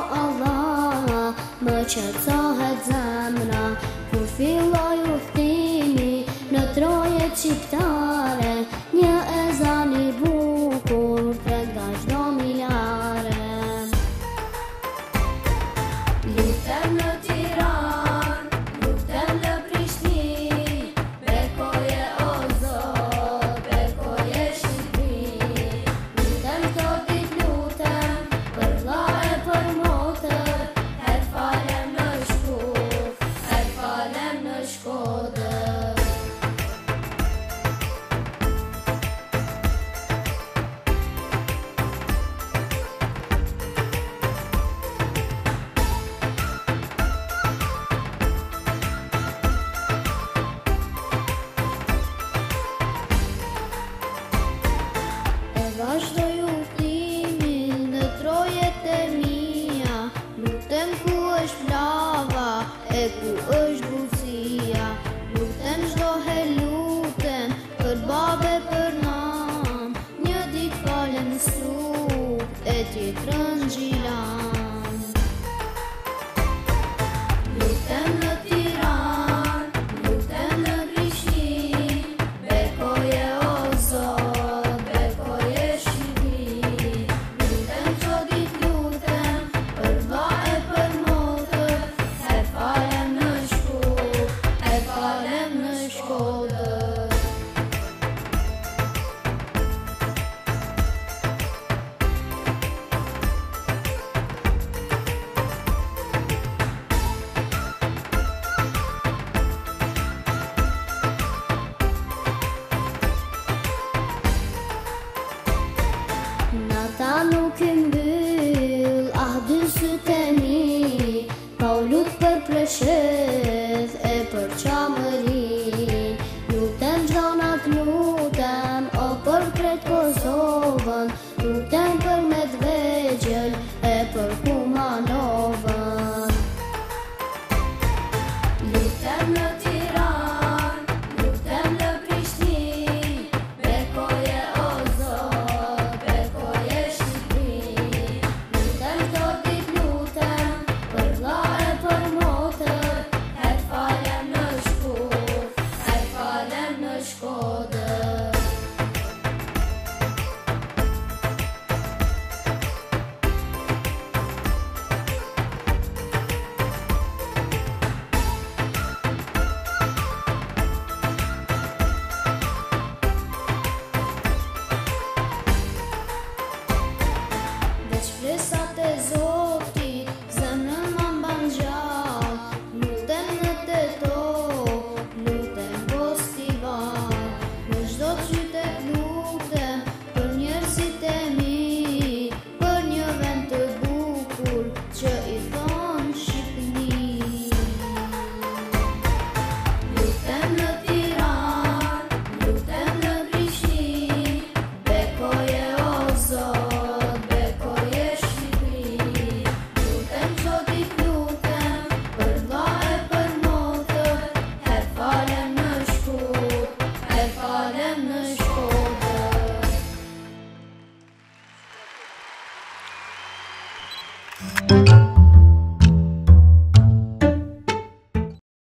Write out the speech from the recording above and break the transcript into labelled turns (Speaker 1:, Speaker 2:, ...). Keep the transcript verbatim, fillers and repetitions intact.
Speaker 1: Allah, më qetësohet zemra kur filloj udhtimi në trojet shqiptare, një ezan i bukur tret nga çdo milare. Lutem në Tiranë, lutem në Prishtinë, bekoje o Zot, bekoje Shqipërinë. Lutem çdo ditë lutem, për vlla e për motër, her falem në Shkup, her falem në Shkodër. E vazhdoj udhtimin në trojet e mia, lutem ku është blava e ku është buzësia. Lutem çdo herë lutem për babe për nam, një ditë falem strup e tjetrën xhilan. Lutem në Tiranë, lutem në Prishtinë, bekoje o Zot, bekoje Shqipërinë. Lutem çdo ditë lutem, për vlla e për motër, her falem në Shkup, her falem në Shkodër. Nata nuk i mbyll, ah dy sytë e mi, pa u lut për plesheth e për qamëri. Lutem çdo natë lutem, o për krejt Kosovën, lutem për Medvegjël e për Kumanovën. Lutem në Tiranë, lutem në Prishtinë, bekoje o Zot, bekoje Shqipërinë. Lutem çdo ditë lutem, për vlla e për motër, her falem në Shkup, her falem në Shkodër. Veç flesat e Zotit, zemrën ma mban gjallë. Lutem në Tetov, lutem Bostivar, në çdo qytet lutem, për njerëzit e mi, për një vend të bukur që i thon Shqipëni. Lutem në Tiranë, lutem në Prishtinë, bekoje o Zot, bekoje Shqipërinë. Lutem çdo ditë lutem, për vlla e për motër, her falem në Shkup, her falem në Shkodër.